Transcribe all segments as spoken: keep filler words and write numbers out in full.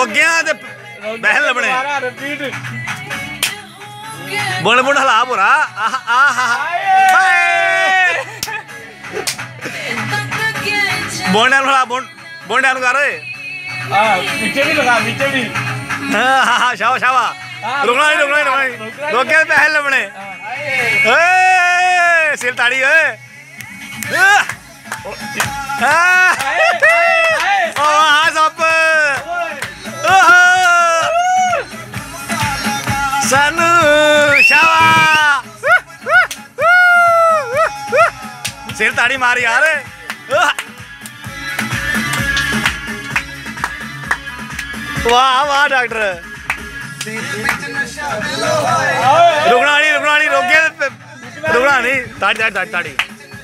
रोगिया ते बहन लबने बुन बुन हला पूरा आह आह बोंडा हला बोंड बोंडा कर हां पीछे भी लगा पीछे भी हां हां शावा शावा रुकना नहीं रुकना नहीं रुकना नहीं रोगिया ते बहन लबने ए सिर ताड़ी ए हां ओ हां सब सानू शावा सिर ताड़ी मार यार वाह वाह डॉक्टर रुकना नहीं रुकना नहीं रोके रुकना नहीं ताड़ी ताड़ी ताड़ी ताड़ी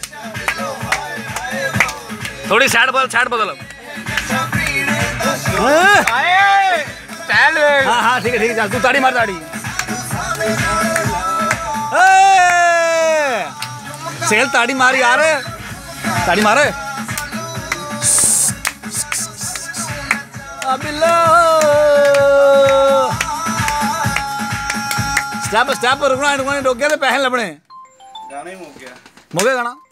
थोड़ी साइड बदल साइड बदल हाँ हाँ ठीक है ठीक है तू ताड़ी मार ताड़ी सेल ताड़ी मार यार ताड़ी मार स्टेप स्टेप रुकना रुकना रोक गया तो पैसे लबने गाना ही मुक गया मुके गाना